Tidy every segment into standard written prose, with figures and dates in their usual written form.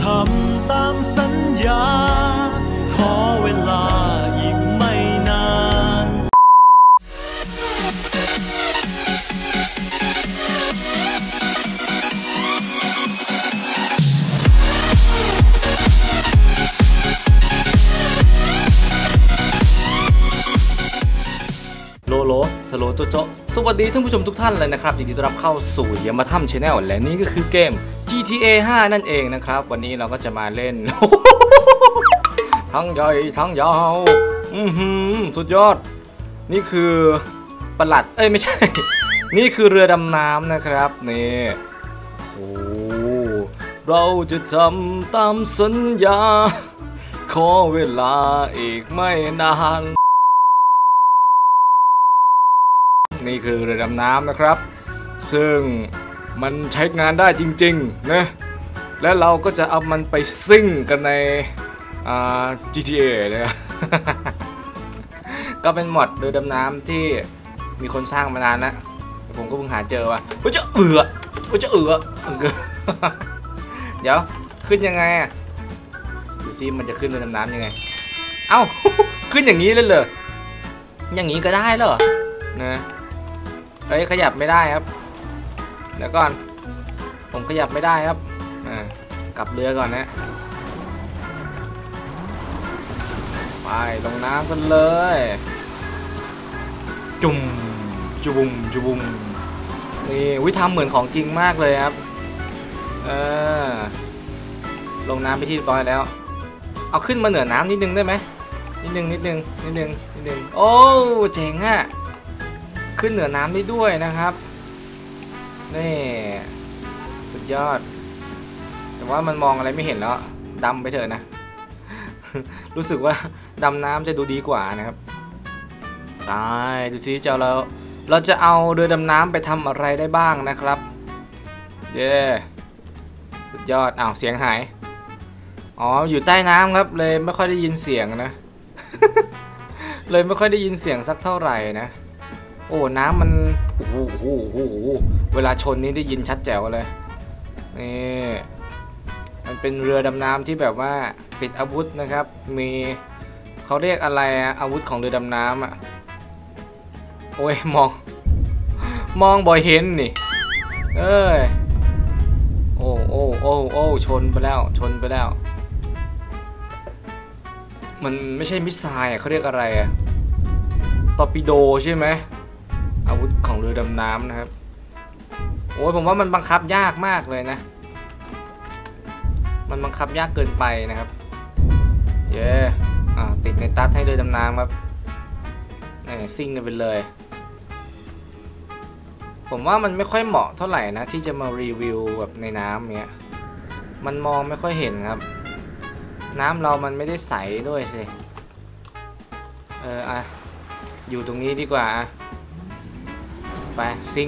ทำตามสัญญาขอเวลาอีกไม่นานโลโลทะโลโจโจสวัสดีท่านผู้ชมทุกท่านเลยนะครับยินดีต้อนรับเข้าสู่ยามาถ้ำ Channel และนี่ก็คือเกม GTA 5 นั่นเองนะครับวันนี้เราก็จะมาเล่น ทั้งใหญ่ทั้งยาวสุดยอดนี่คือประหลัดไม่ใช่ นี่คือเรือดำน้ำนะครับนี่โอ้เราจะทำตามสัญญาขอเวลาอีกไม่นานนี่คือเรือดำน้ำนะครับซึ่งมันใช้งานได้จริงๆนะและเราก็จะเอามันไปซิ่งกันในGTA นะครับ ก็เป็นมอดเรือดำน้ำที่มีคนสร้างมานานแล้วผมก็เพิ่งหาเจอว่าจะเดี๋ยวขึ้นยังไงอ่ะดูซิมันจะขึ้นเรือดำน้ำยังไงเอ้า ขึ้นอย่างนี้เลยเหรออย่างนี้ก็ได้เหรอนะขยับไม่ได้ครับเดี๋ยวก่อนผมขยับไม่ได้ครับกลับเรือก่อนนะไปลงน้ำกันเลยจุ่มนี่วิธีทำเหมือนของจริงมากเลยครับลงน้ำไปที่เรียบร้อยแล้วเอาขึ้นมาเหนือน้ำนิดนึงได้ไหมนิดนึงโอ้เจ๋งอ่ะขึ้นเหนือน้ำได้ด้วยนะครับนี่สุดยอดแต่ว่ามันมองอะไรไม่เห็นแล้วดำไปเถอะนะ รู้สึกว่าดำน้ำจะดูดีกว่านะครับตายดูซิเราจะเอาเรือดำน้ำไปทำอะไรได้บ้างนะครับเย้สุดยอดเสียงหายอยู่ใต้น้ำครับเลยไม่ค่อยได้ยินเสียงนะ เลยไม่ค่อยได้ยินเสียงสักเท่าไหร่นะโอ้น้ำมันโอ้โหเวลาชนนี้ได้ยินชัดแจ๋วเลยนี่มันเป็นเรือดำน้ำที่แบบว่าติดอาวุธนะครับมีเขาเรียกอะไรอาวุธของเรือดำน้ำโอ้ยมองบ่อยเห็นนี่โอ้ชนไปแล้วมันไม่ใช่มิสไซล์เขาเรียกอะไรตอร์ปิโดใช่ไหมอาวุธของเรือดำน้ำนะครับโอ้ยผมว่ามันบังคับยากมากเลยนะมันบังคับยากเกินไปนะครับเย้ติดในตัดให้เรือดำน้ำครับซิ่งกันไปเลยผมว่ามันไม่ค่อยเหมาะเท่าไหร่นะที่จะมารีวิวแบบในน้ำเนี้ยมันมองไม่ค่อยเห็นครับน้ำเรามันไม่ได้ใสด้วยสิอยู่ตรงนี้ดีกว่าไปซิ่ง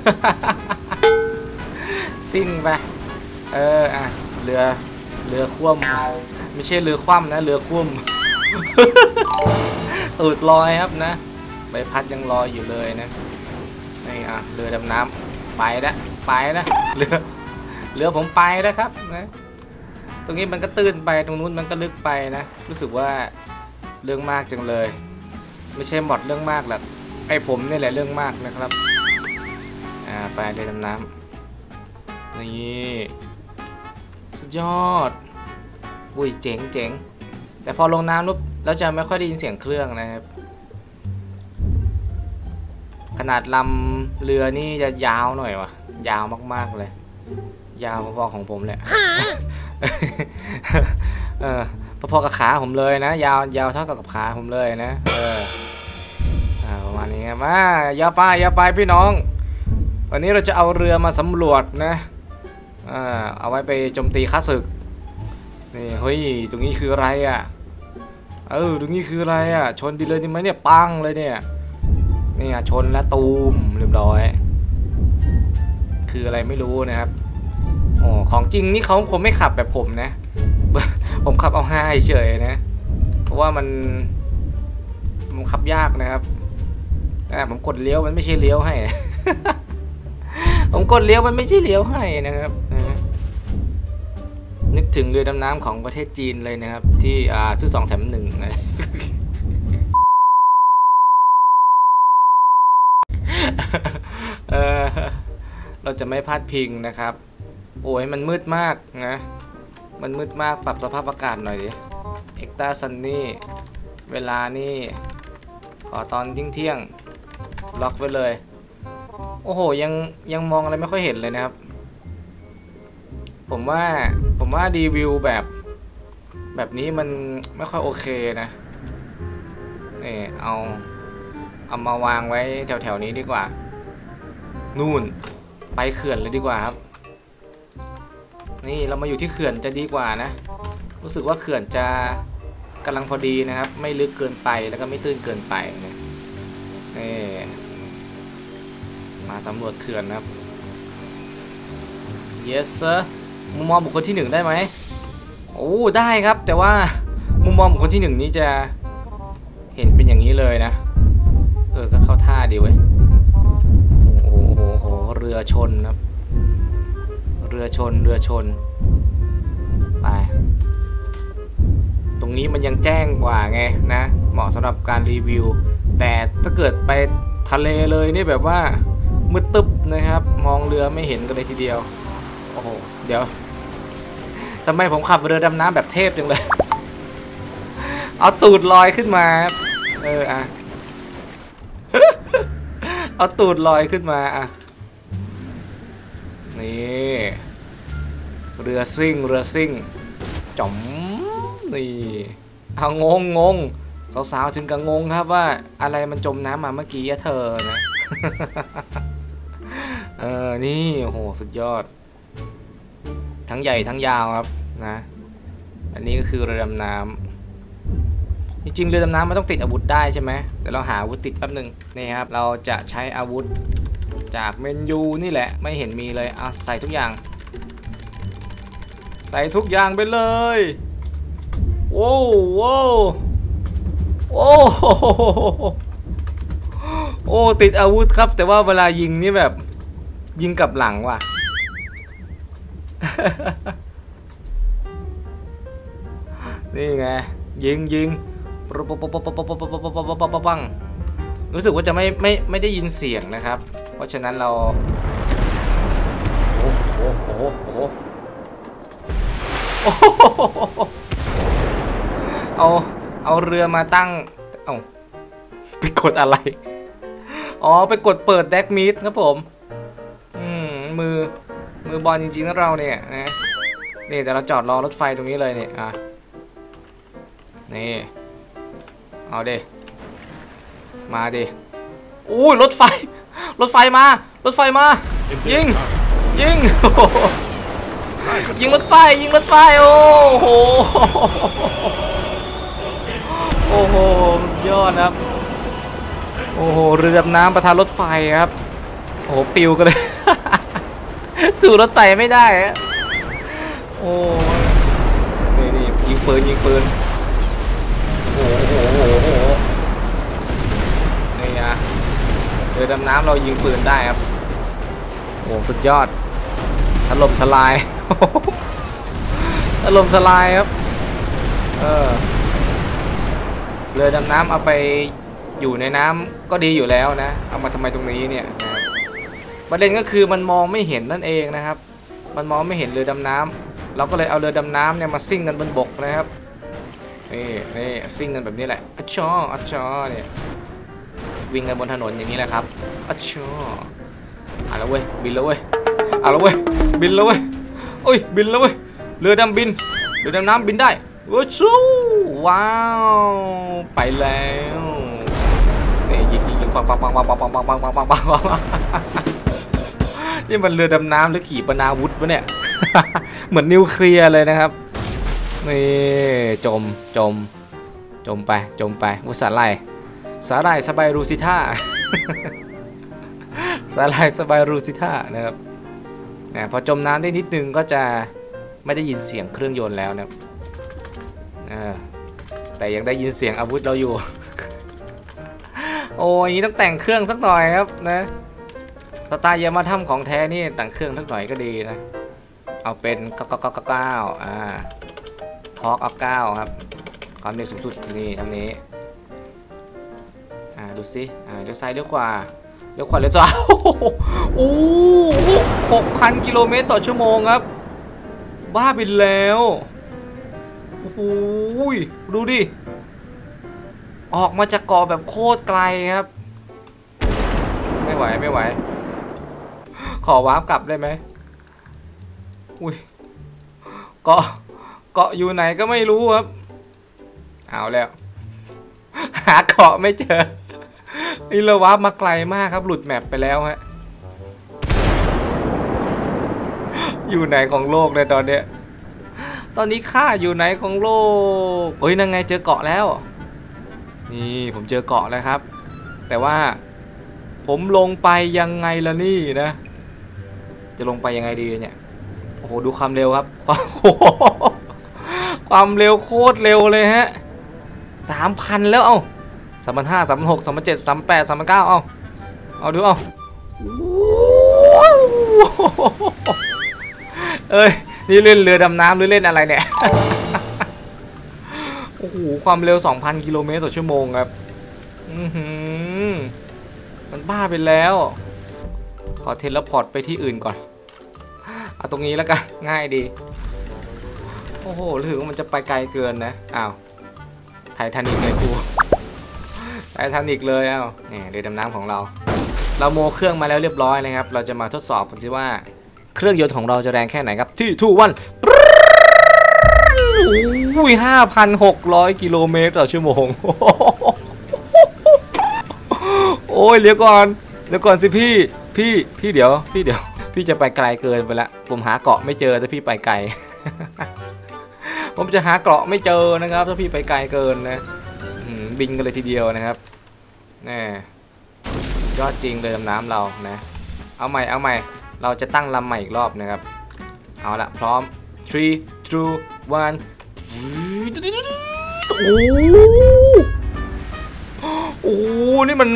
ซิ่งไปเรือคว่ำไม่ใช่เรือคว่ำนะเรือคว่ำ ตูดลอยครับนะใบพัดยังลอยอยู่เลยนะนี่เรือดำน้ำไปนะเรือผมไปนะครับนะตรงนี้มันก็ตื้นไปตรงนู้นมันก็ลึกไปนะรู้สึกว่าเรื่องมากจังเลยไม่ใช่หมดเรื่องมากหรอกผมนี่แหละเรื่องมากนะครับไปเรือดำน้ำนี่สุดยอดอุ้ยเจ๋งแต่พอลงน้ำแล้วจะไม่ค่อยได้ยินเสียงเครื่องนะครับขนาดลำเรือนี่จะยาวหน่อยวะยาวมากๆเลยยาวพอๆของผมแหละ พอๆกับขาผมเลยนะยาวเท่ากับขาผมเลยนะประมาณนี้ครับอย่าไปพี่น้องวันนี้เราจะเอาเรือมาสำรวจนะเอาไว้ไปโจมตีข้าศึกนี่เฮ้ยตรงนี้คืออะไรตรงนี้คืออะไรชนดีเลยดีไหมเนี่ยปังเลยเนี่ยนี่ชนแล้วตูมเรียบร้อยคืออะไรไม่รู้นะครับของจริงนี่เขาคงไม่ขับแบบผมนะ ผมขับเอาห้าเฉยนะเพราะว่ามันขับยากนะครับผมกดเลี้ยวมันไม่ใช่เลี้ยวให้ ผมกดเลี้ยวมันไม่ใช่เลี้ยวให้นะครับนึกถึงเรือดำน้ำของประเทศจีนเลยนะครับที่ซื้อ2แถม1นะเราจะไม่พลาดพิงนะครับโอ้ยมันมืดมากนะมันมืดมากปรับสภาพอากาศหน่อยดิเอ็กตาซันนี่เวลานี่ขอตอนเที่ยงล็อกไว้เลยโอ้โหยังมองอะไรไม่ค่อยเห็นเลยนะครับผมว่ารีวิวแบบนี้มันไม่ค่อยโอเคนะนี่เอามาวางไว้แถวนี้ดีกว่านู่นไปเขื่อนเลยดีกว่าครับนี่เรามาอยู่ที่เขื่อนจะดีกว่านะรู้สึกว่าเขื่อนจะกำลังพอดีนะครับไม่ลึกเกินไปแล้วก็ไม่ตื้นเกินไปนะนี่มาสำรวจเขื่อนนะครับ yes sir มุมมองบุคคลที่1ได้ไหมโอ้ได้ครับแต่ว่ามุมมองบุคคลที่1นี้จะเห็นเป็นอย่างนี้เลยนะก็เข้าท่าดีเว้ยโอ้โหเรือชนครับเรือชนไปตรงนี้มันยังแจ้งกว่าไงนะเหมาะสำหรับการรีวิวแต่ถ้าเกิดไปทะเลเลยนี่แบบว่ามืดตึ๊บนะครับมองเรือไม่เห็นกันเลยทีเดียวโอ้โหเดี๋ยวทำไมผมขับเรือดำน้ำแบบเทพจังเลยเอาตูดลอยขึ้นมาเอาตูดลอยขึ้นมานี่เรือซิ่งจ๋อมนี่เอางงสาวๆถึงกับงงครับว่าอะไรมันจมน้ำมาเมื่อกี้เธอนะนี่โอ้โหสุดยอดทั้งใหญ่ทั้งยาวครับนะอันนี้ก็คือเรือดำน้ำจริงๆเรือดำน้ำมันต้องติดอาวุธได้ใช่ไหมเดี๋ยวเราหาอาวุธติดแป๊บนึงนี่ครับเราจะใช้อาวุธจากเมนูนี่แหละไม่เห็นมีเลยใส่ทุกอย่างไปเลยโอ้ติดอาวุธครับแต่ว่าเวลายิงนี่แบบยิงกับหลังว่ะ นี่ไงยิงปังรู้สึกว่าจะไม่ได้ยินเสียงนะครับเพราะฉะนั้นเราเอาเรือมาตั้งไปกดอะไรไปกดเปิดแดกมิดครับผมมือบอลจริงๆนะเราเนี่ยนะนี่แต่เราจอดรอรถไฟตรงนี้เลยเนี่ยนี่เอาดิมาดิอู้รถไฟมายิงยิงรถไฟโอ้โหยอดครับโอ้โหเรือดำน้ำประทานรถไฟครับโอ้โหปิวกันเลย สู่รถไฟไม่ได้ฮะโอ้นี่ยิงปืนโอ้โหนี่นะเรือดำน้ำเรายิงปืนได้ครับโอ้สุดยอดถล่มทลายครับเรือดำน้ำเอาไปอยู่ในน้ำก็ดีอยู่แล้วนะเอามาทำไมตรงนี้เนี่ยประเด็นก็คือมันมองไม่เห็นนั่นเองนะครับมันมองไม่เห็นเรือดำน้ำเราก็เลยเอาเรือดำน้ำเนี่ยมาซิ่งกันบนบกนะครับนี่ซิ่งกันแบบนี้แหละอัชชอเนี่ยวิ่งกันบนถนนอย่างนี้แหละครับอัชชอแล้วเว้ยบินแล้วเว้ยบินแล้วเว้ยโอ้ยบินแล้วเว้ยเรือดำน้ำบินได้ว้าวไปแล้วนี่ยิงปังนี่มันเรือดำน้ำหรือขีปนาวุธวะเนี่ย เหมือนนิวเคลียร์เลยนะครับนี่จมไปอุสาหร่ายสบายรูซิท่า สาหร่ายสบายรูซิท่านะครับพอจมน้ำได้นิดนึงก็จะไม่ได้ยินเสียงเครื่องยนต์แล้วนะครับแต่ยังได้ยินเสียงอาวุธเราอยู่ โอ้ยต้องแต่งเครื่องสักหน่อยครับนะสไตล์ยามาทำของแท้นี่แต่งเครื่องสักหน่อยก็ดีนะเอาเป็น9ทอร์กเอา9ครับความเร็วสูงสุดนี่ทางนี้ดูสิเลี้ยวซ้ายเลี้ยวขวาเลี้ยวขวาเลี้ยวซ้ายโอ้6,000 กิโลเมตรต่อชั่วโมงครับบ้าไปแล้วโอ้โหดูดิออกมาจากเกาะแบบโคตรไกลครับไม่ไหวขอวาร์ปกลับได้ไหมอุ้ยเกาะอยู่ไหนก็ไม่รู้ครับเอาแล้วหาเกาะไม่เจอนี่เราวาร์ปมาไกลมากครับหลุดแมปไปแล้วฮะอยู่ไหนของโลกเลยตอนเนี้ยตอนนี้ข้าอยู่ไหนของโลกเฮ้ยนั่งไงเจอเกาะแล้วนี่ผมเจอเกาะแล้วครับแต่ว่าผมลงไปยังไงล่ะนี่นะจะลงไปยังไงดีเนี่ยโอ้โหดูความเร็วครับความเร็วโคตรเร็วเลยฮะ 3,000 แล้ว3,500 3,600 3,700 3,800 3,900เอาดูเอ้ยนี่เล่นเรือดำน้ำหรือเล่นอะไรเนี่ยโอ้โหความเร็ว 2,000 กิโลเมตรต่อชั่วโมงครับมันบ้าไปแล้วขอเทเลพอร์ตไปที่อื่นก่อนเอาตรงนี้แล้วกันง่ายดีโอ้โหถือว่ามันจะไปไกลเกินนะไททานิกเลยครูไททานิกเลยนี่เรือดำน้ำของเราโมเครื่องมาแล้วเรียบร้อยนะครับเราจะมาทดสอบกันสิว่าเครื่องยนต์ของเราจะแรงแค่ไหนครับที่2 1อุ้ย 5,600 กิโลเมตรต่อชั่วโมงโอ้ยเดี๋ยวก่อนสิพี่เดี๋ยวพี่จะไปไกลเกินไปละผมหาเกาะไม่เจอถ้าพี่ไปไกล ผมจะหาเกาะไม่เจอนะครับถ้าพี่ไปไกลเกินนะบินกันเลยทีเดียวนะครับนี่ยอดจริงเลยดำน้ำเรานะเอาใหม่เราจะตั้งลำใหม่อีกรอบนะครับเอาละพร้อม3 2 1โอ้นี่มัน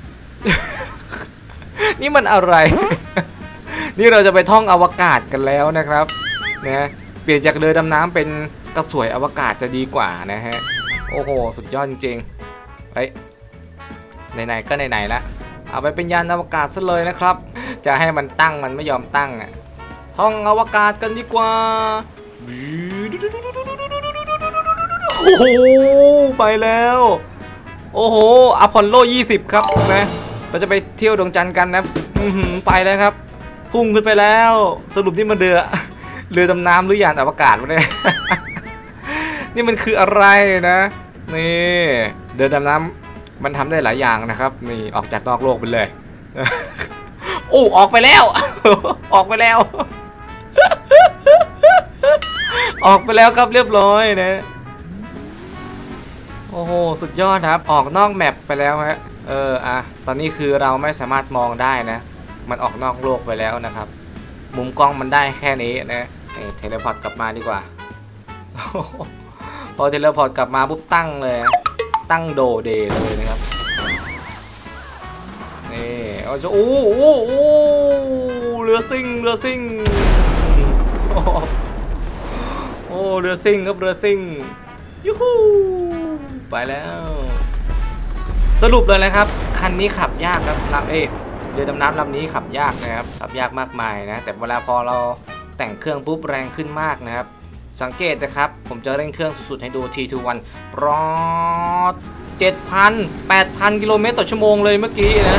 นี่มันอะไร นี่เราจะไปท่องอวกาศกันแล้วนะครับนะเปลี่ยนจากเรือดำน้ำเป็นกระสวยอวกาศจะดีกว่านะฮะโอ้โหสุดยอดจริงๆเฮ้ยไหนๆก็ไหนๆละเอาไปเป็นยานอวกาศซะเลยนะครับจะให้มันตั้งมันไม่ยอมตั้งท่องอวกาศกันดีกว่าโอ้โหไปแล้วโอ้โหอพอลโล20ครับนะเราจะไปเที่ยวดวงจันทร์กันนะไปแล้วครับพุ่งขึ้นไปแล้วสรุปนี่มันเรือดำน้ำหรือยานอวกาศวะเนี่ย นี่มันคืออะไรนะนี่เรือดำน้ำมันทำได้หลายอย่างนะครับนี่ออกจากนอกโลกไปเลย โอ้ออกไปแล้ว ออกไปแล้ว ออกไปแล้วครับเรียบร้อยนะโอ้โหสุดยอดครับออกนอกแมปไปแล้วฮะตอนนี้คือเราไม่สามารถมองได้นะมันออกนอกโลกไปแล้วนะครับมุมกล้องมันได้แค่นี้นะเทเลพอร์ตกลับมาดีกว่า พอเทเลพอร์ตกลับมาปุ๊บตั้งเลยตั้งโดเดย์เลยนะครับนี่เอาจะโอ้เรือซิ่งโอ้เรือซิ่งครับเรือซิ่งยูฮูไปแล้วสรุปเลยนะครับคันนี้ขับยากครับเรือดำน้ำลำนี้ขับยากนะครับขับยากมากมายนะแต่เวลาพอเราแต่งเครื่องปุ๊บแรงขึ้นมากนะครับสังเกตนะครับผมจะเร่งเครื่องสุดๆให้ดู T21 รอด 7,000 8,000 กิโลเมตรต่อชั่วโมงเลยเมื่อกี้นะ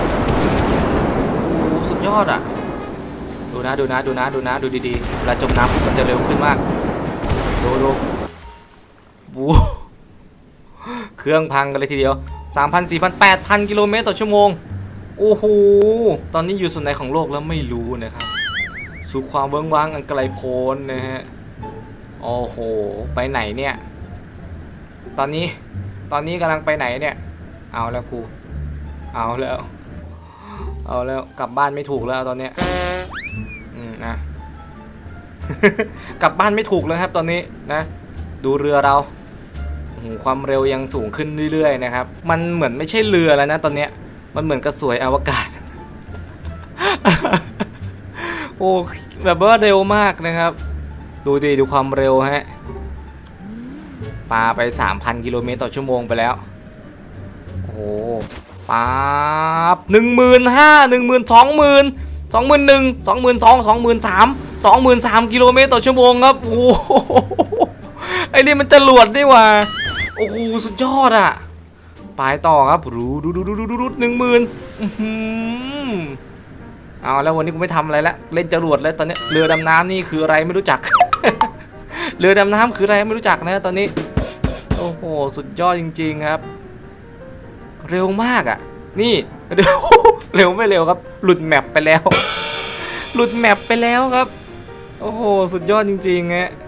โอ้สุดยอดดูนะดูดีๆเวลาจมน้ำมันจะเร็วขึ้นมากดูบูเครื่องพังกันเลยทีเดียว 3,000 4,000 8,000 กิโลเมตรต่อชั่วโมงโอ้โหตอนนี้อยู่ส่วนไหนของโลกแล้วไม่รู้นะครับสู่ความเวิ้งว้างอันไกลโพ้นนะฮะโอ้โหไปไหนเนี่ยตอนนี้กำลังไปไหนเนี่ยเอาแล้วกูเอาแล้วกลับบ้านไม่ถูกแล้วตอนเนี้ยนะ กลับบ้านไม่ถูกเลยครับตอนนี้นะดูเรือเราความเร็วยังสูงขึ้นเรื่อยๆนะครับมันเหมือนไม่ใช่เรือแล้วนะตอนเนี้ยมันเหมือนกระสวยอวกาศ โโอ้แบบว่าเร็วมากนะครับดูดิดูความเร็วฮะปาไป 3,000 กิโลเมตรต่อชั่วโมงไปแล้วโอ้โหปั๊บ15,000 10,000 20,000 21,000 22,000 23,000 กิโลเมตรต่อชั่วโมงครับโอ้โหไอ้นี่มันจรวดนี่ว่าโอ้โหสุดยอดอ่ะไปต่อครับดู10,000เอาแล้ววันนี้กูไม่ทำอะไรแล้วเล่นจรวดแล้วตอนนี้เรือดำน้ำนี่คืออะไรไม่รู้จัก เรือดำน้ำคืออะไรไม่รู้จักนะตอนนี้โอ้โหสุดยอดจริงๆครับเร็วมากอ่ะนี่เร็ว เร็วไม่เร็วครับหลุดแมปไปแล้วหลุดแมปไปแล้วครับโอ้โหสุดยอดจริงๆฮะ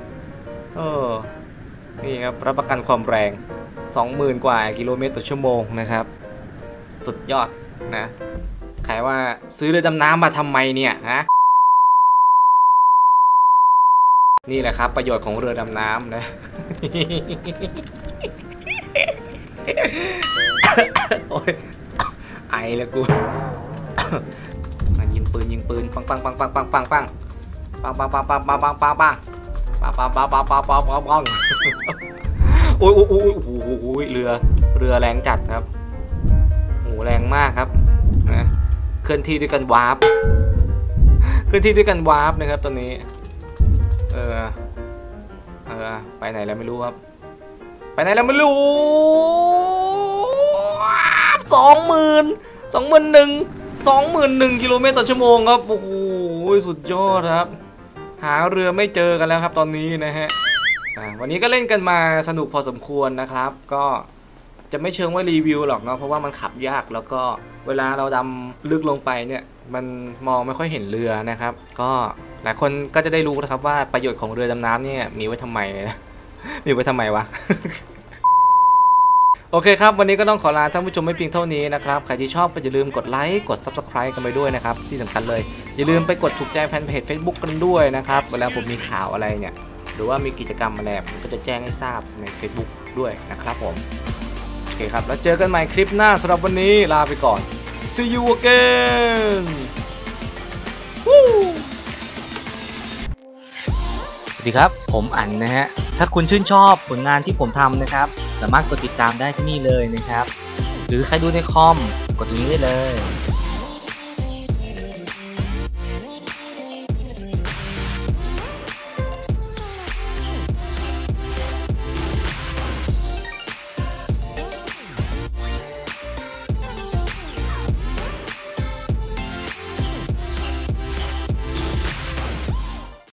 นี่ครับรับประกันความแรง 20,000 กว่ากิโลเมตรต่อชั่วโมงนะครับสุดยอดนะใครว่าซื้อเรือดำน้ำมาทำไมเนี่ยฮะนี่แหละครับประโยชน์ของเรือดำน้ำนะ โอ้ยไอแล้วกู ยิงปืนปังโอ้ยโอ้ยเรือแรงจัดครับโอ้แรงมากครับนะเคลื่อนที่ด้วยกันวาร์ปนะครับตอนนี้ไปไหนแล้วไม่รู้ครับไปไหนแล้วไม่รู้21,000 กิโลเมตรต่อชั่วโมงครับโอ้โหสุดยอดครับหาเรือไม่เจอกันแล้วครับตอนนี้นะฮะวันนี้ก็เล่นกันมาสนุกพอสมควรนะครับก็จะไม่เชิงว่ารีวิวหรอกเนาะเพราะว่ามันขับยากแล้วก็เวลาเราดำลึกลงไปเนี่ยมันมองไม่ค่อยเห็นเรือนะครับก็หลายคนก็จะได้รู้นะครับว่าประโยชน์ของเรือดำน้ำเนี่ยมีไว้ทำไมนะมีไว้ทำไมวะ โอเคครับวันนี้ก็ต้องขอลาท่านผู้ชมไม่เพียงเท่านี้นะครับใครที่ชอบก็อย่าลืมกดไลค์กด Subscribe กันไปด้วยนะครับที่สำคัญเลยอย่าลืมไปกดถูกใจแฟนเพจ Facebook กันด้วยนะครับเวลาผมมีข่าวอะไรเนี่ยหรือว่ามีกิจกรรมอะไรผมก็จะแจ้งให้ทราบใน Facebook ด้วยนะครับผมโอเคครับแล้วเจอกันใหม่คลิปหน้าสำหรับวันนี้ลาไปก่อน See you again สวัสดีครับผมอั๋นนะฮะถ้าคุณชื่นชอบผลงานที่ผมทำนะครับสามารถกดติดตามได้ที่นี่เลยนะครับหรือใครดูในคอมกดตรงนี้ได้เลย